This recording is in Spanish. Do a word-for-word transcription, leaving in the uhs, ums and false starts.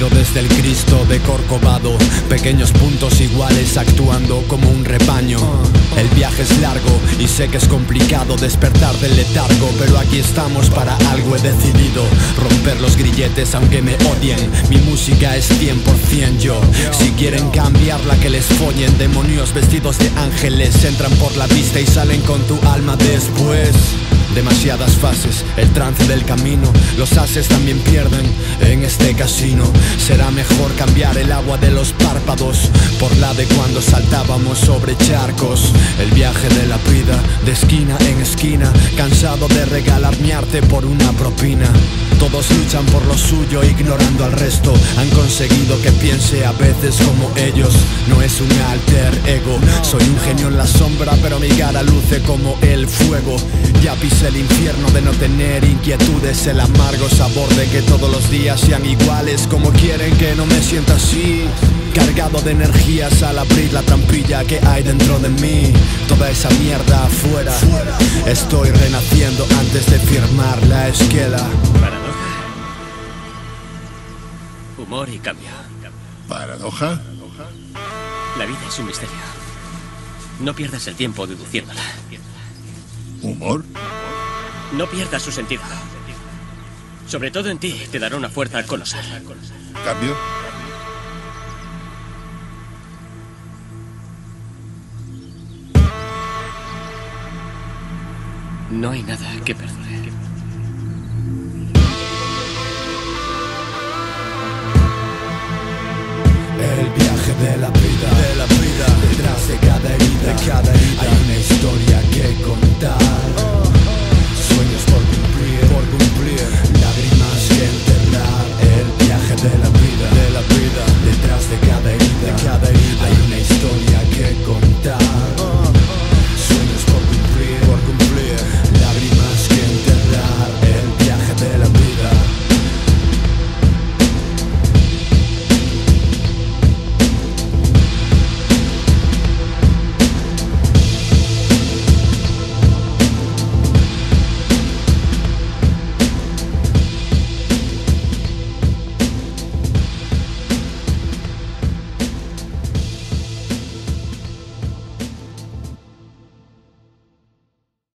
Nacido desde el Cristo de Corcovado, pequeños puntos iguales actuando como un rebaño. El viaje es largo y sé que es complicado despertar del letargo, pero aquí estamos para algo he decidido: romper los grilletes aunque me odien. Mi música es cien por cien yo. Si quieren cambiarla que les follen. Demonios vestidos de ángeles entran por la vista y salen con tu alma después. Demasiadas fases, el trance del camino. Los ases también pierden en este casino. Será mejor cambiar el agua de los párpados por la de cuando saltábamos sobre charcos. El viaje de la vida, de esquina en esquina, cansado de regalar mi arte por una propina. Todos luchan por lo suyo ignorando al resto. Han conseguido que piense a veces como ellos. No es un alter ego, soy un genio en la sombra, pero mi cara luce como el fuego. Ya pisé el infierno de no tener inquietudes, el amargo sabor de que todos los días sean iguales. Como quieren que no me sienta así, cargado de energías al abrir la trampilla que hay dentro de mí. Toda esa mierda afuera, estoy renaciendo antes de firmar la esquela. Paradoja. Humor y cambio. ¿Paradoja? La vida es un misterio. No pierdas el tiempo deduciéndola. ¿Humor? No pierdas su sentido. Sobre todo en ti, te dará una fuerza colosal. ¿Cambio? No hay nada que perder. El viaje de la vida, de la vida, detrás de cada herida, de cada herida hay una historia que contar. Sueños por cumplir, por cumplir, lágrimas que enterrar. El viaje de la vida, de la vida.